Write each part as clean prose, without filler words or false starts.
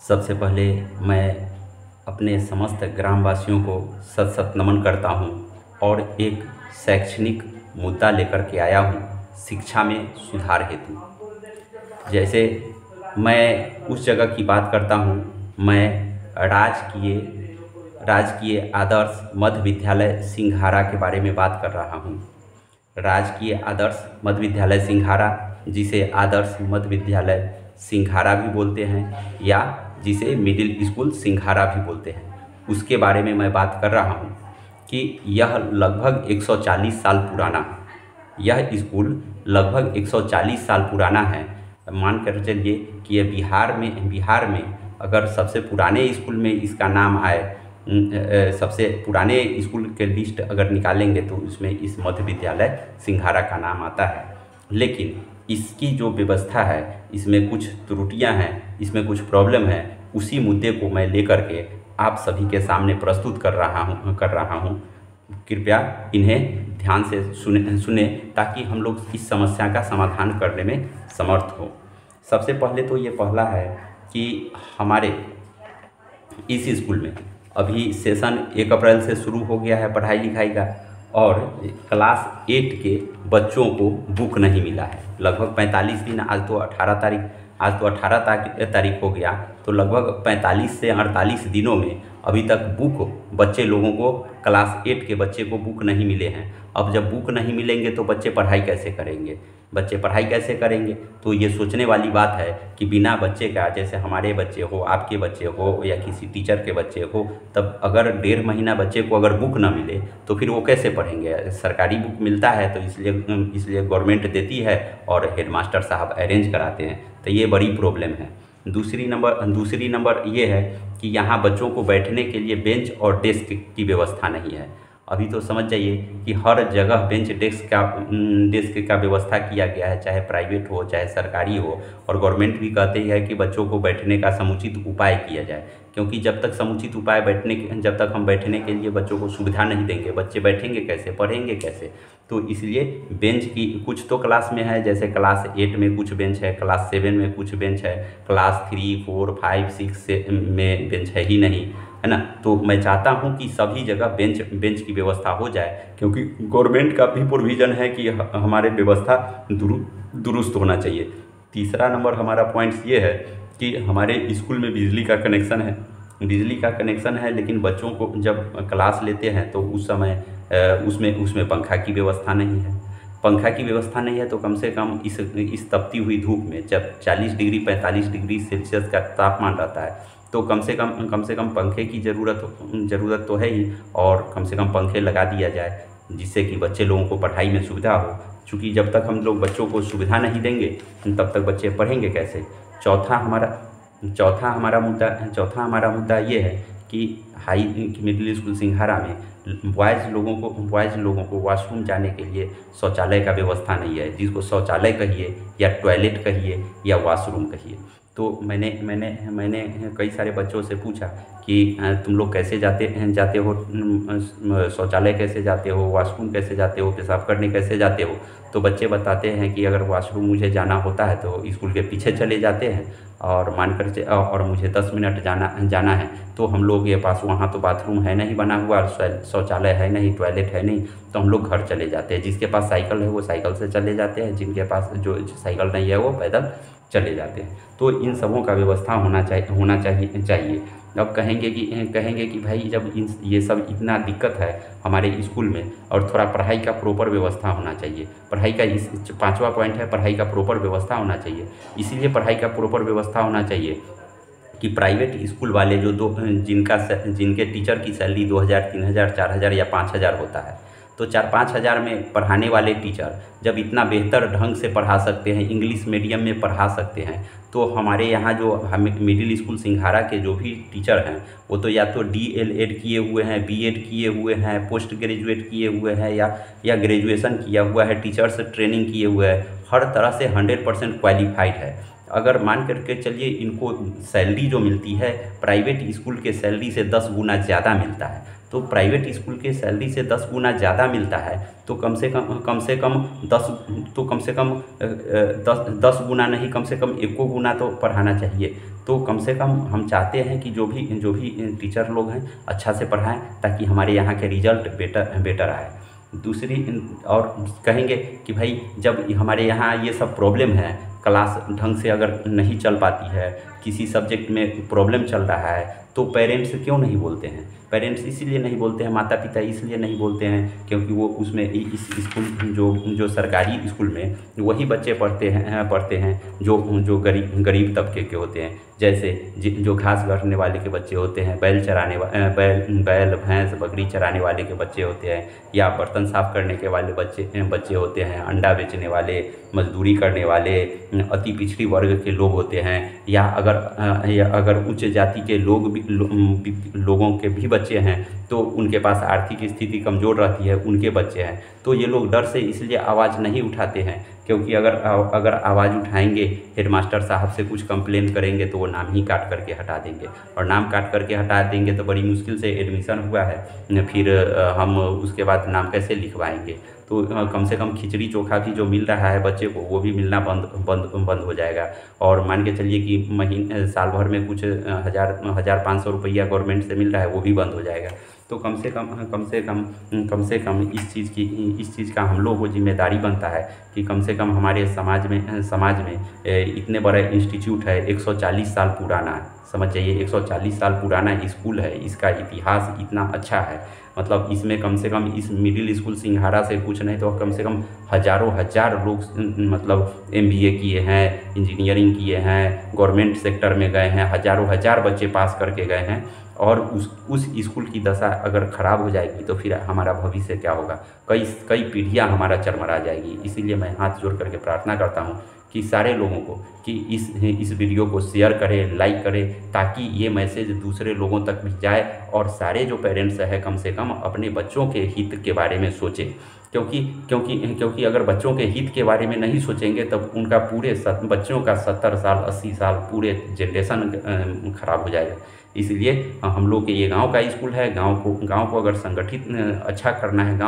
सबसे पहले मैं अपने समस्त ग्रामवासियों को सत सत नमन करता हूँ और एक शैक्षणिक मुद्दा लेकर के आया हूँ शिक्षा में सुधार हेतु। जैसे मैं उस जगह की बात करता हूँ, मैं राजकीय राजकीय आदर्श मध्य विद्यालय सिंघारा के बारे में बात कर रहा हूँ। राजकीय आदर्श मध्य विद्यालय सिंघारा, जिसे आदर्श मध्य विद्यालय सिंघारा भी बोलते हैं या जिसे मिडिल स्कूल सिंघारा भी बोलते हैं, उसके बारे में मैं बात कर रहा हूँ कि यह लगभग 140 साल पुराना है। यह स्कूल लगभग 140 साल पुराना है। मान कर चलिए कि यह बिहार में अगर सबसे पुराने स्कूल में इसका नाम आए, सबसे पुराने स्कूल के लिस्ट अगर निकालेंगे तो उसमें इस मध्य विद्यालय सिंघारा का नाम आता है। लेकिन इसकी जो व्यवस्था है, इसमें कुछ त्रुटियां हैं, इसमें कुछ प्रॉब्लम है। उसी मुद्दे को मैं लेकर के आप सभी के सामने प्रस्तुत कर रहा हूं। कृपया इन्हें ध्यान से सुने ताकि हम लोग इस समस्या का समाधान करने में समर्थ हो। सबसे पहले तो ये पहला है कि हमारे इस स्कूल में अभी सेशन 1 अप्रैल से शुरू हो गया है पढ़ाई लिखाई का, और क्लास 8 के बच्चों को बुक नहीं मिला है। लगभग 45 दिन, आज तो 18 तारीख हो गया, तो लगभग 45 से 48 दिनों में अभी तक बुक बच्चे लोगों को, क्लास 8 के बच्चे को बुक नहीं मिले हैं। अब जब बुक नहीं मिलेंगे तो बच्चे पढ़ाई कैसे करेंगे? तो ये सोचने वाली बात है कि बिना बच्चे का, जैसे हमारे बच्चे हो, आपके बच्चे हो या किसी टीचर के बच्चे हो, तब अगर 1.5 महीना बच्चे को अगर बुक ना मिले तो फिर वो कैसे पढ़ेंगे? सरकारी बुक मिलता है तो इसलिए गवर्नमेंट देती है और हेडमास्टर साहब अरेंज कराते हैं, तो ये बड़ी प्रॉब्लम है। दूसरी नंबर ये है कि यहाँ बच्चों को बैठने के लिए बेंच और डेस्क की व्यवस्था नहीं है। अभी तो समझ जाइए कि हर जगह बेंच डेस्क का व्यवस्था किया गया है, चाहे प्राइवेट हो चाहे सरकारी हो, और गवर्नमेंट भी कहते हैं कि बच्चों को बैठने का समुचित उपाय किया जाए, क्योंकि जब तक समुचित उपाय जब तक हम बैठने के लिए बच्चों को सुविधा नहीं देंगे, बच्चे बैठेंगे कैसे, पढ़ेंगे कैसे? तो इसलिए बेंच की कुछ तो क्लास में है, जैसे क्लास 8 में कुछ बेंच है, क्लास 7 में कुछ बेंच है, क्लास 3, 4, 5, 6 में बेंच है ही नहीं, है ना। तो मैं चाहता हूं कि सभी जगह बेंच की व्यवस्था हो जाए, क्योंकि गवर्नमेंट का भी प्रोविज़न है कि हमारे व्यवस्था दुरुस्त होना चाहिए। तीसरा नंबर हमारा पॉइंट्स ये है कि हमारे स्कूल में बिजली का कनेक्शन है, लेकिन बच्चों को जब क्लास लेते हैं तो उस समय उसमें पंखा की व्यवस्था नहीं है। तो कम से कम इस तपती हुई धूप में जब 40 डिग्री 45 डिग्री सेल्सियस का तापमान रहता है, तो कम से कम पंखे की ज़रूरत तो है ही, और कम से कम पंखे लगा दिया जाए जिससे कि बच्चे लोगों को पढ़ाई में सुविधा हो। क्योंकि जब तक हम लोग बच्चों को सुविधा नहीं देंगे तब तक बच्चे पढ़ेंगे कैसे? चौथा हमारा मुद्दा ये है कि मिडिल स्कूल सिंघारा में बॉयज़ लोगों को वॉशरूम जाने के लिए शौचालय का व्यवस्था नहीं है, जिसको शौचालय कहिए या टॉयलेट कहिए या वॉशरूम कहिए। तो मैंने कई सारे बच्चों से पूछा कि तुम लोग कैसे जाते हो, शौचालय कैसे जाते हो, वॉशरूम कैसे जाते हो, पेशाब करने कैसे जाते हो? तो बच्चे बताते हैं कि अगर वॉशरूम मुझे जाना होता है तो स्कूल के पीछे चले जाते हैं, और मुझे 10 मिनट जाना है तो हम लोग के पास वहाँ तो बाथरूम है नहीं बना हुआ, शौचालय है नहीं, टॉयलेट है नहीं, तो हम लोग घर चले जाते हैं। जिसके पास साइकिल है वो साइकिल से चले जाते हैं, जिनके पास जो साइकिल नहीं है वो पैदल चले जाते हैं। तो इन सबों का व्यवस्था होना चाहिए। अब कहेंगे कि भाई जब ये सब इतना दिक्कत है हमारे स्कूल में, और थोड़ा पढ़ाई का प्रॉपर व्यवस्था होना चाहिए। पढ़ाई का 5वां पॉइंट है, पढ़ाई का प्रॉपर व्यवस्था होना चाहिए। इसीलिए पढ़ाई का प्रॉपर व्यवस्था होना चाहिए कि प्राइवेट स्कूल वाले जिनके टीचर की सैलरी 2000, 3000, 4000 या 5000 होता है, तो 4-5 हज़ार में पढ़ाने वाले टीचर जब इतना बेहतर ढंग से पढ़ा सकते हैं, इंग्लिश मीडियम में पढ़ा सकते हैं, तो हमारे यहाँ जो मिडिल स्कूल सिंघारा के जो भी टीचर हैं वो तो या तो DLED किए हुए हैं, B.Ed किए हुए हैं, पोस्ट ग्रेजुएट किए हुए हैं, या ग्रेजुएशन किया हुआ है, टीचर्स ट्रेनिंग किए हुए हैं, हर तरह से 100% क्वालिफाइड है। अगर मान करके चलिए इनको सैलरी जो मिलती है प्राइवेट स्कूल के सैलरी से 10 गुना ज़्यादा मिलता है, तो प्राइवेट स्कूल के सैलरी से 10 गुना ज़्यादा मिलता है, तो कम से कम 10 गुना नहीं, कम से कम 1 गुना तो पढ़ाना चाहिए। तो कम से कम हम चाहते हैं कि जो भी टीचर लोग हैं अच्छा से पढ़ाएं, ताकि हमारे यहाँ के रिजल्ट बेटर आए। दूसरी और कहेंगे कि भाई जब हमारे यहाँ ये सब प्रॉब्लम है, क्लास ढंग से अगर नहीं चल पाती है, किसी सब्जेक्ट में प्रॉब्लम चल रहा है, तो पेरेंट्स क्यों नहीं बोलते हैं? पेरेंट्स इसीलिए नहीं बोलते हैं, माता पिता इसलिए नहीं बोलते हैं क्योंकि वो उसमें इस स्कूल जो सरकारी स्कूल में वही बच्चे पढ़ते हैं जो गरीब तबके के होते हैं। जैसे जो घास काटने वाले के बच्चे होते हैं, बैल भैंस बकरी चराने वाले के बच्चे होते हैं, या बर्तन साफ़ करने के वाले बच्चे होते हैं, अंडा बेचने वाले, मजदूरी करने वाले, अति पिछड़ी वर्ग के लोग होते हैं, या अगर उच्च जाति के लोगों के भी बच्चे हैं तो उनके पास आर्थिक स्थिति कमज़ोर रहती है, उनके बच्चे हैं। तो ये लोग डर से इसलिए आवाज़ नहीं उठाते हैं, क्योंकि अगर आवाज़ उठाएंगे, हेडमास्टर साहब से कुछ कंप्लेन करेंगे तो वो नाम ही काट करके हटा देंगे, और नाम काट करके हटा देंगे तो बड़ी मुश्किल से एडमिशन हुआ है, फिर हम उसके बाद नाम कैसे लिखवाएंगे? तो कम से कम खिचड़ी चोखा भी जो मिल रहा है बच्चे को, वो भी मिलना बंद हो जाएगा। और मान के चलिए कि साल भर में कुछ 1,500 रुपया गवर्नमेंट से मिल रहा है, वो भी बंद हो जाएगा। तो कम से कम इस चीज़ का हम लोग को जिम्मेदारी बनता है कि कम से कम हमारे समाज में इतने बड़ा इंस्टीट्यूट है, 140 साल पुराना है, समझ जाइए 140 साल पुराना स्कूल है, इसका इतिहास इतना अच्छा है। मतलब इसमें कम से कम इस मिडिल स्कूल सिंघाड़ा से कुछ नहीं तो कम से कम हज़ार लोग मतलब MBA किए हैं, इंजीनियरिंग किए हैं, गवर्नमेंट सेक्टर में गए हैं, हज़ार बच्चे पास करके गए हैं। और उस स्कूल की दशा अगर ख़राब हो जाएगी तो फिर हमारा भविष्य क्या होगा? कई पीढ़ियाँ हमारा चरमरा जाएगी। इसीलिए मैं हाथ जोड़ करके प्रार्थना करता हूँ कि सारे लोगों को कि इस वीडियो को शेयर करें, लाइक करें, ताकि ये मैसेज दूसरे लोगों तक भी जाए और सारे जो पेरेंट्स हैं कम से कम अपने बच्चों के हित के बारे में सोचें। क्योंकि अगर बच्चों के हित के बारे में नहीं सोचेंगे तब उनका पूरे बच्चों का 70 साल 80 साल पूरे जनरेशन ख़राब हो जाएगा। इसलिए हम लोग के ये गांव का स्कूल है, गांव को अगर संगठित अच्छा करना है,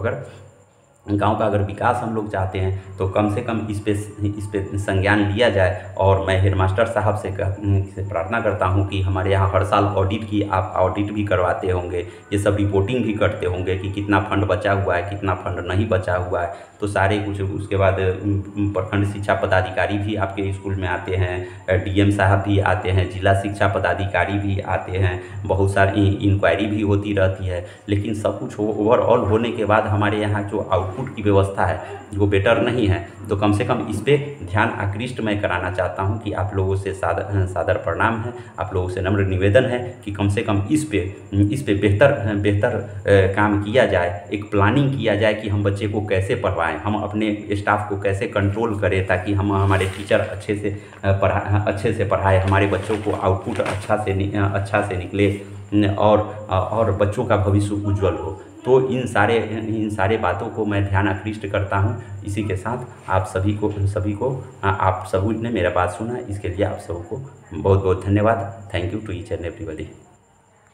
गांव का अगर विकास हम लोग चाहते हैं तो कम से कम इस पे संज्ञान लिया जाए। और मैं हेडमास्टर साहब से प्रार्थना करता हूं कि हमारे यहाँ हर साल आप ऑडिट भी करवाते होंगे, ये सब रिपोर्टिंग भी करते होंगे कि कितना फंड बचा हुआ है, कितना फंड नहीं बचा हुआ है। तो सारे कुछ उसके बाद प्रखंड शिक्षा पदाधिकारी भी आपके स्कूल में आते हैं, DM साहब भी आते हैं, जिला शिक्षा पदाधिकारी भी आते हैं, बहुत सारी इंक्वायरी भी होती रहती है। लेकिन सब कुछ ओवरऑल होने के बाद हमारे यहाँ जो आउटपुट की व्यवस्था है वो बेटर नहीं है। तो कम से कम इस पे ध्यान आकृष्ट मैं कराना चाहता हूं कि आप लोगों से सादर प्रणाम है, आप लोगों से नम्र निवेदन है कि कम से कम इस पे बेहतर काम किया जाए, एक प्लानिंग किया जाए कि हम बच्चे को कैसे पढ़वाएं, हम अपने स्टाफ को कैसे कंट्रोल करें, ताकि हम हमारे टीचर अच्छे से पढ़ाए, हमारे बच्चों को आउटपुट अच्छा से निकले और बच्चों का भविष्य उज्जवल हो। तो इन सारे बातों को मैं ध्यान आकृष्ट करता हूँ। इसी के साथ आप सभी ने मेरा बात सुना, इसके लिए आप सबको बहुत बहुत धन्यवाद। Thank you to each and everybody.